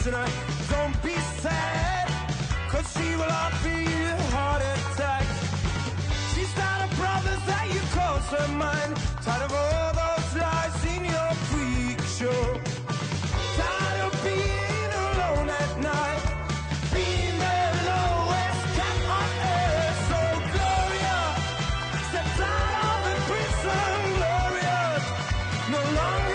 tonight. Don't be sad, cause she will offer you a heart attack. She's got a brother that you call her mine. Tired of all those lies in your freak show. Tired of being alone at night, being the lowest cat on earth. So Gloria steps out of the prison, glorious, no longer